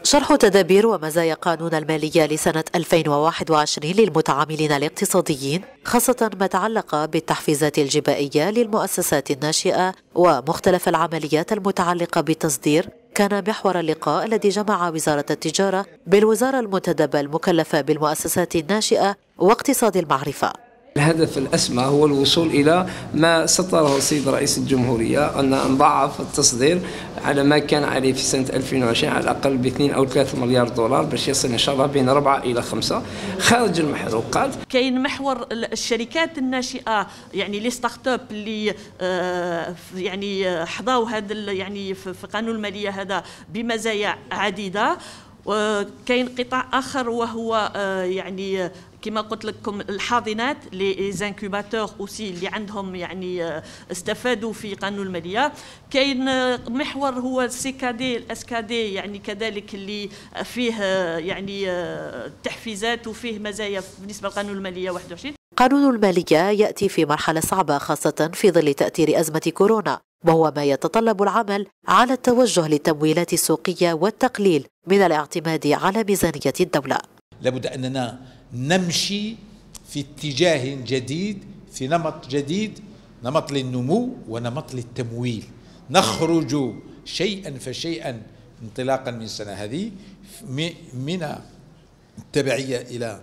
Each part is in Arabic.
شرح تدابير ومزايا قانون المالية لسنة 2021 للمتعاملين الاقتصاديين، خاصة ما تعلق بالتحفيزات الجبائية للمؤسسات الناشئة ومختلف العمليات المتعلقة بالتصدير، كان محور اللقاء الذي جمع وزارة التجارة بالوزارة المنتدبة المكلفة بالمؤسسات الناشئة واقتصاد المعرفة. الهدف الأسمى هو الوصول إلى ما سطره السيد رئيس الجمهورية، أن نضاعف التصدير على ما كان عليه في سنة 2020 على الأقل ب2 أو 3 مليار دولار، باش يصل إن شاء الله بين 4 إلى 5 خارج المحروقات. كاين محور الشركات الناشئة، يعني لي ستارت اب اللي يعني حظاو هذا يعني في قانون المالية هذا بمزايا عديدة. وكاين قطاع آخر وهو يعني كما قلت لكم الحاضنات لي زانكوباتور اوسي اللي عندهم يعني استفادوا في قانون الماليه. كاين محور هو السيكادي الاسكادي، يعني كذلك اللي فيه يعني تحفيزات وفيه مزايا بالنسبه لقانون الماليه 21. قانون الماليه ياتي في مرحله صعبه خاصه في ظل تاثير ازمه كورونا، وهو ما يتطلب العمل على التوجه للتمويلات السوقيه والتقليل من الاعتماد على ميزانيه الدوله. لابد اننا نمشي في اتجاه جديد، في نمط جديد، نمط للنمو ونمط للتمويل. نخرج شيئا فشيئا انطلاقا من السنة هذه من التبعية إلى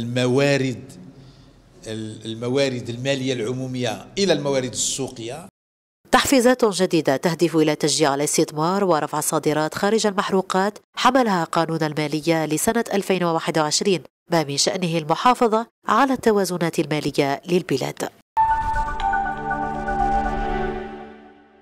الموارد المالية العمومية إلى الموارد السوقية. تحفيزات جديدة تهدف إلى تشجيع الاستثمار ورفع الصادرات خارج المحروقات حملها قانون المالية لسنة 2021، ما من شأنه المحافظة على التوازنات المالية للبلاد.